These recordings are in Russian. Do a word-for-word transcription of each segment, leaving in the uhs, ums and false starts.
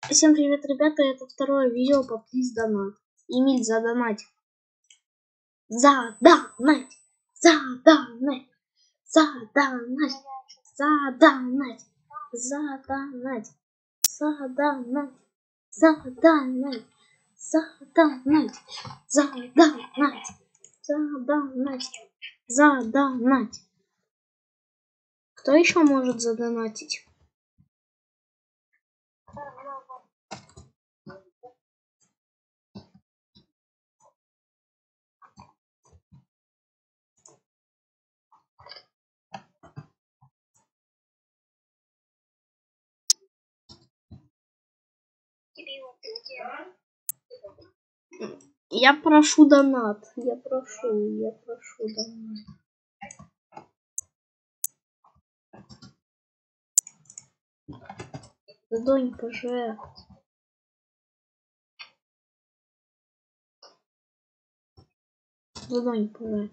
Всем привет, ребята, это второе видео по Please Donate. Эмиль, задонать. Задонать. Задонать. Задонать. Задонать. Задонать. Задонать. Задонать. Задонать. Задонать. Задонать. Задонать. Кто еще может задонатить? Я прошу донат. Я прошу, я прошу донат. Задонь, пожалуйста. Задонь, пожалуйста.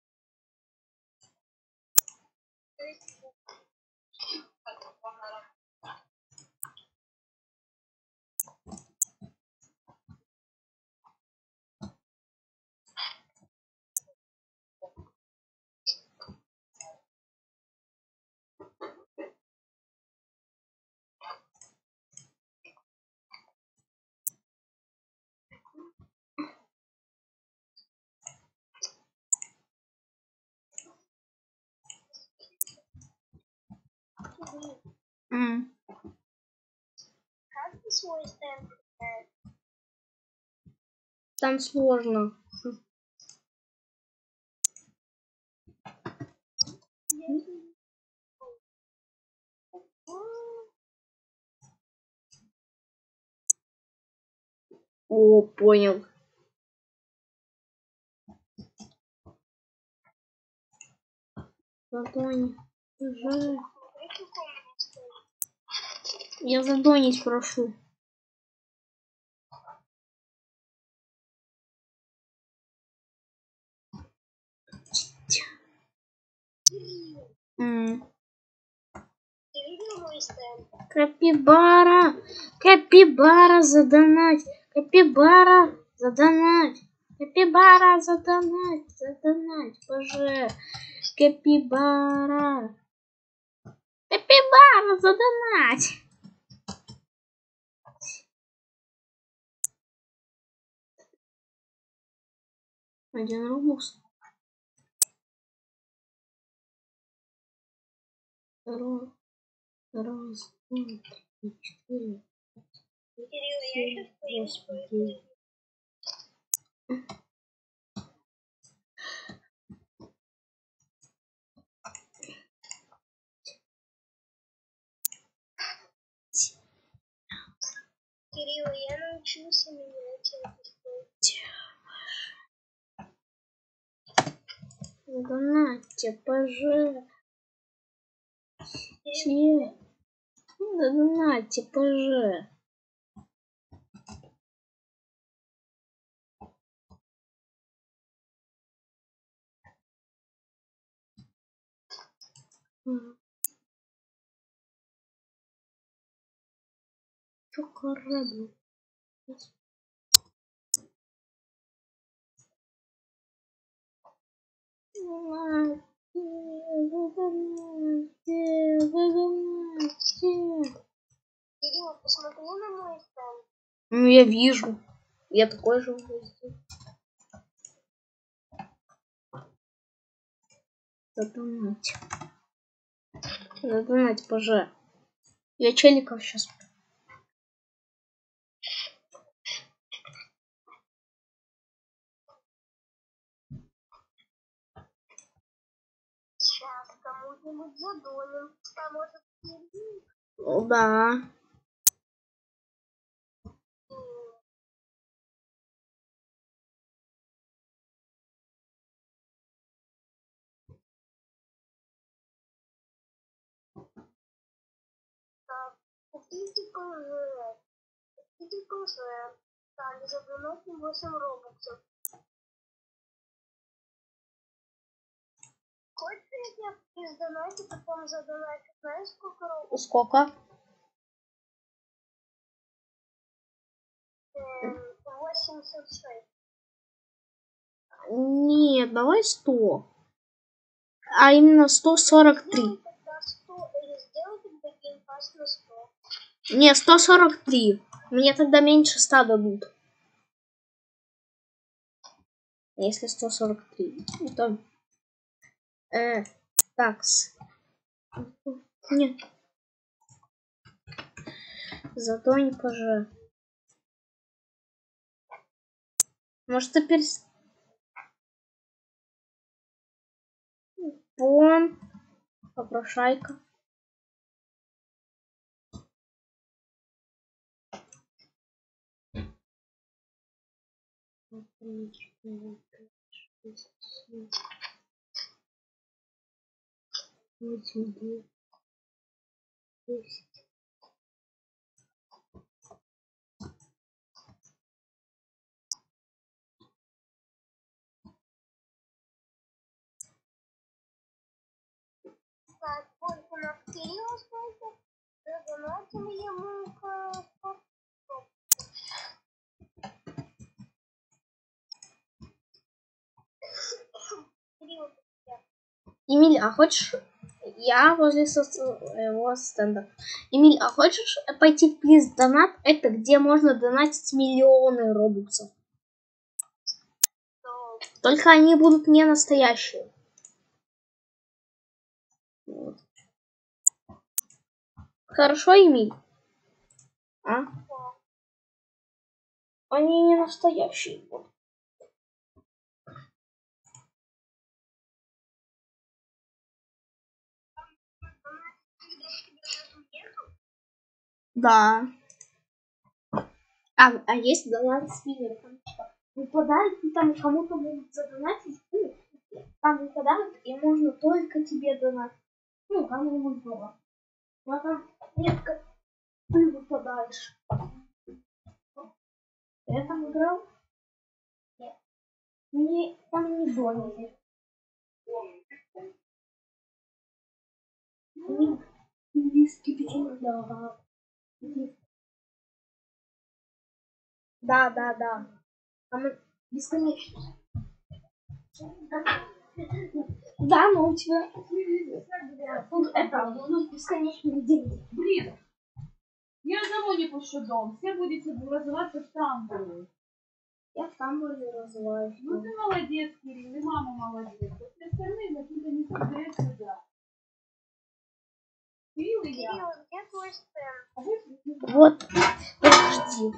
Mm. Как ты свой стенд? Там сложно. О, понял. Задонь. Жаль. Я задонить прошу. Mm. Ты видел мой стенд? Капибара. Капибара задонать. Капибара задонать. Капибара задонать. Задонать, боже. Капибара. Капибара задонать. Один рубус. Раз, раз, два, три, четыре. Кирилл, я сейчас Господи. Кирилл, я научился менять это. Задонатьте, пожалуйста. Задонатьте, пожалуйста. Чё корабль? Задонатьте, задонатьте. Кирилл, посмотри на мой стенд. Ну, я вижу. Я такой же везде. Задонать. Задонать, пожалуйста. Я челиков сейчас. Сейчас кому-нибудь задоним. Поможет Кирилл. Да. Купите ПЖ. Купите ПЖ. Так, задонатим восемь робоксов. Хочешь, я тебе из донате, потом задонатить, знаешь, сколько робоксов? Сколько? восемьдесят шесть. Нет, давай сто. А именно сто сорок три. Ну, тогда сто, или сделай тогда геймпасс на сто. Не, сто сорок три. Мне тогда меньше ста дадут. Если сто сорок три. То... Э, такс. Нет. Зато не пожалуй. Может теперь... Вон. Попрошайка. Восемь, девять, десять. Так, вот у нас Кирилл сколько? Задонатим ему к... Кирилл, Эмиль, а хочешь... Я возле своего стенда. Эмиль, а хочешь пойти в плиз донат? Это где можно донатить миллионы робоксов. то Только они будут не настоящие. Вот. Хорошо, Эмиль? А? Они не настоящие. Да. А, а есть донат спиннер. Там типа выпадает, и там кому-то могут задонатить. Ну, там выпадают, и можно только тебе донатить. Ну, кому-нибудь было. Но там редко ты выпадаешь. Я там играл. Нет. Не, там не домики. Английский печенье, да. Да, да, да. Там бесконечно. Да, но у тебя тут это будут бесконечные деньги. Блин, я одного не пущу дом. Все будете развиваться в Стамбуле. Я в Стамбуле развиваюсь. Ну ты молодец, Кирилл, и мама молодец. А все остальные зачем-то не собирают сюда. Кирилл и я. Кирилл, где твой стенд? А вы Вот, подожди.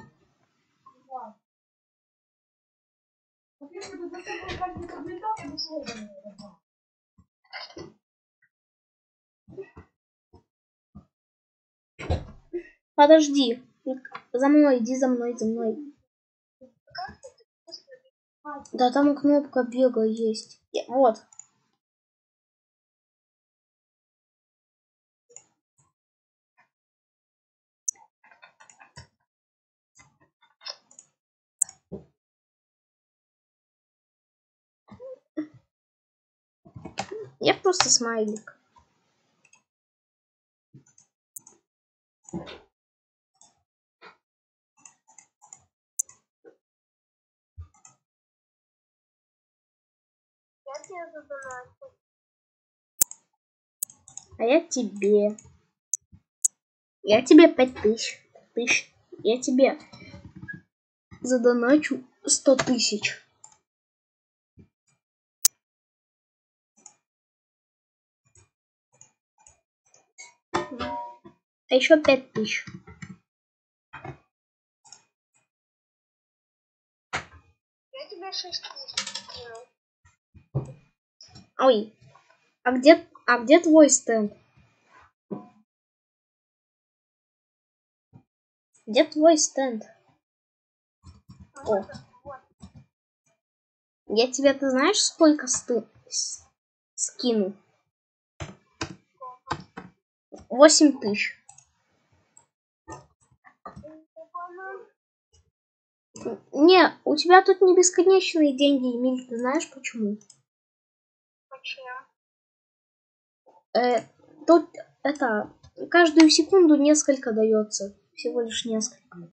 вот если бы за собой каждый подметал, я бы слово не сказал. Подожди. За мной, иди за мной, за мной. Да там кнопка бега есть. Я- Вот. Я просто смайлик. Я тебе задонатил. А я тебе. Я тебе пять тысяч. Тысяч. Я тебе задоначу сто тысяч. А еще пять тысяч. Я тебе шесть тысяч скинул. Ой. А где, а где твой стенд? Где твой стенд? О. Вот, вот. Я тебе, ты знаешь, сколько сты... с- скину? Восемь тысяч. Не, у тебя тут не бесконечные деньги, Эмиль. Ты знаешь почему? Почему? Э, тут это каждую секунду несколько дается. Всего лишь несколько.